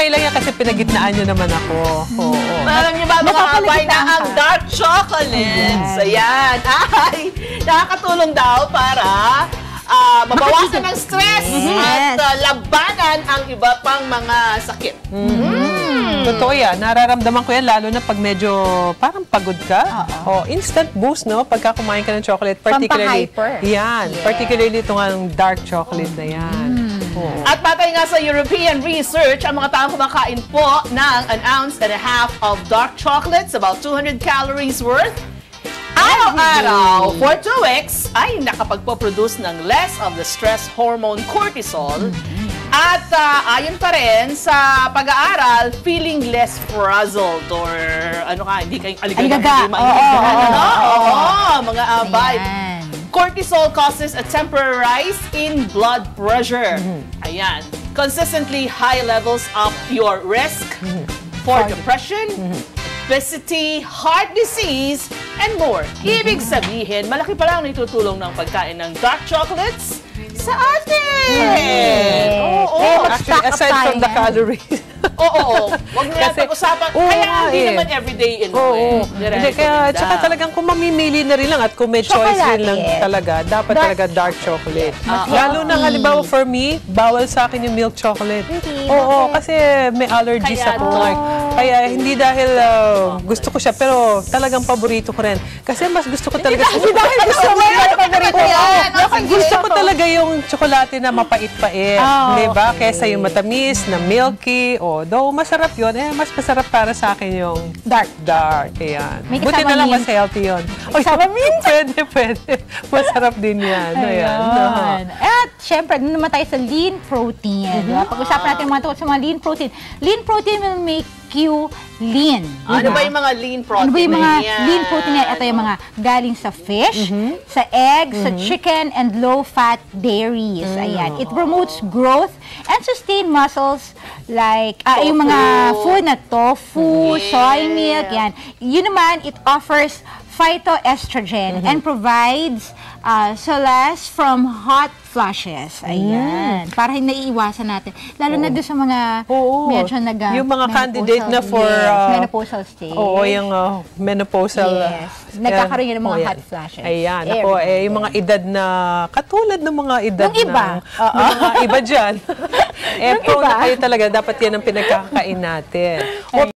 okay lang yan kasi pinagitnaan nyo naman ako. Oo. Alam niyo ba mga kabay na ang dark chocolates? Ayan. Ay, nakakatulong daw para mabawasan ng stress at labanan ang iba pang mga sakit. Totoo yan. Nararamdaman ko yan lalo na pag medyo parang pagod ka. Instant boost, no? Pagka kumain ka ng chocolate. Particularly, yan. Particularly itong dark chocolate na yan. At patay nga sa European research, ang mga taong kumakain po ng 1.5 ounce of dark chocolates, about 200 calories worth, araw-araw for 2 weeks ay nakapagpo-produce ng less of the stress hormone cortisol. At ayon pa rin sa pag-aaral, feeling less frazzled or hindi kayong aligaga. Mga abay. Cortisol causes a temporary rise in blood pressure. Ayan. Consistently high levels of your risk for depression, obesity, heart disease, and more. Ibig sabihin, malaki pala ang naitutulong ng pagkain ng dark chocolates sa atin! Actually, aside from the calories. Huwag na natin pag-usapan. Kaya hindi naman everyday Tsaka talagang kung mamimili na rin lang at kung may choice rin lang talaga, dapat talaga dark chocolate. Lalo na halimbawa for me, bawal sa akin yung milk chocolate. Kasi may allergies ako. Kaya hindi dahil gusto ko siya, pero talagang paborito ko rin. Kasi mas gusto ko talaga. Hindi dahil gusto mo yan, paborito yan. Gusto ko talaga yung tsokolate na mapait-pait. Diba? Kesa yung matamis na milky. Though masarap yun, mas masarap para sa akin yung dark. Ayan. Buti na lang mas healthy yun. Kasama minsan. Pwede. Masarap din yan. Ayan. At syempre, doon naman tayo sa lean protein. Pag-usapan natin mga tungkol sa mga lean protein. Lean protein will make you lean. Ano ba yung mga lean protein? Ano ba yung mga lean protein? Ito yung mga galing sa fish, sa eggs, sa chicken, and low-fat dairies. Ayan. It promotes growth and sustain muscles like yung mga food na tofu, soy milk. Yan. Yun naman, it offers phytoestrogen and provides solace from hot flushes. Ayan. Para hindi naiiwasan natin. Lalo na doon sa mga medyo yung mga candidate na for menopausal stage. Yung menopausal. Nagkakaroon yun ng mga hot flushes. Ayan. Yung mga edad na katulad ng mga edad ng iba. Mga iba dyan. Prone na kayo talaga. Dapat yan ang pinagkakain natin.